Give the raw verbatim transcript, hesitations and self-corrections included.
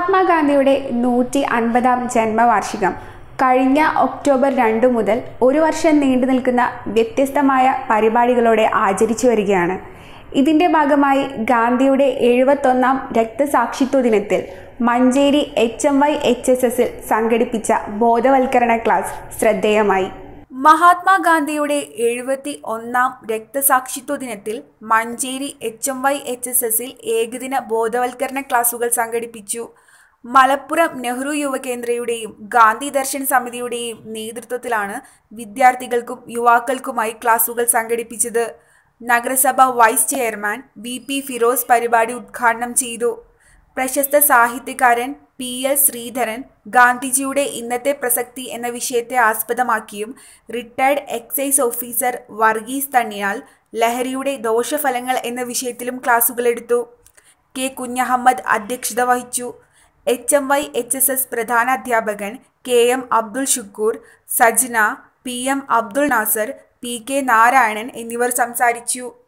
മഹാത്മാഗാന്ധിയുടെ നൂറ്റി അൻപതാം ജന്മവാർഷികം കഴിഞ്ഞ ഒക്ടോബർ രണ്ട് മുതൽ ഒരു വർഷം നീണ്ടു നിൽക്കുന്ന വ്യത്യസ്തമായ പരിപാടികളോടെ ആചരിച്ചു വരികയാണ്. ഇതിൻ്റെ ഭാഗമായി ഗാന്ധിയുടെ എഴുപത്തൊന്നാം രക്തസാക്ഷിത്വ ദിനത്തിൽ Manjeri H M Y H S എസിൽ സംഘടിപ്പിച്ച ബോധവൽക്കരണ ക്ലാസ് ശ്രദ്ധേയമായി. മഹാത്മാഗാന്ധിയുടെ എഴുപത്തി ഒന്നാം രക്തസാക്ഷിത്വ ദിനത്തിൽ Manjeri H M Y H S എസിൽ ഏകദിന ബോധവൽക്കരണ ക്ലാസുകൾ സംഘടിപ്പിച്ചു. മലപ്പുറം നെഹ്റു യുവകേന്ദ്രയുടെയും ഗാന്ധി ദർശൻ സമിതിയുടെയും നേതൃത്വത്തിലാണ് വിദ്യാർത്ഥികൾക്കും യുവാക്കൾക്കുമായി ക്ലാസുകൾ സംഘടിപ്പിച്ചത്. നഗരസഭ vice chairman V P Firoz പരിപാടി ഉദ്ഘാടനം ചെയ്തു. പ്രശസ്ത സാഹിത്യകാരൻ പി എൽ ശ്രീധരൻ ഗാന്ധിജിയുടെ ഇന്നത്തെ പ്രസക്തി എന്ന വിഷയത്തെ ആസ്പദമാക്കിയും retired excise officer Varghese Thanniyal ലഹരിയുടെ ദോഷഫലങ്ങൾ എന്ന വിഷയത്തിലും ക്ലാസുകളെടുത്തു. കെ കുഞ്ഞഹമ്മദ് അധ്യക്ഷത വഹിച്ചു. H M Y H S S പ്രധാന അധ്യാപകൻ K M Abdul Shukkur, Sajna, P M Abdul Nasser, P K Narayanan എന്നിവർ സംസാരിച്ചു.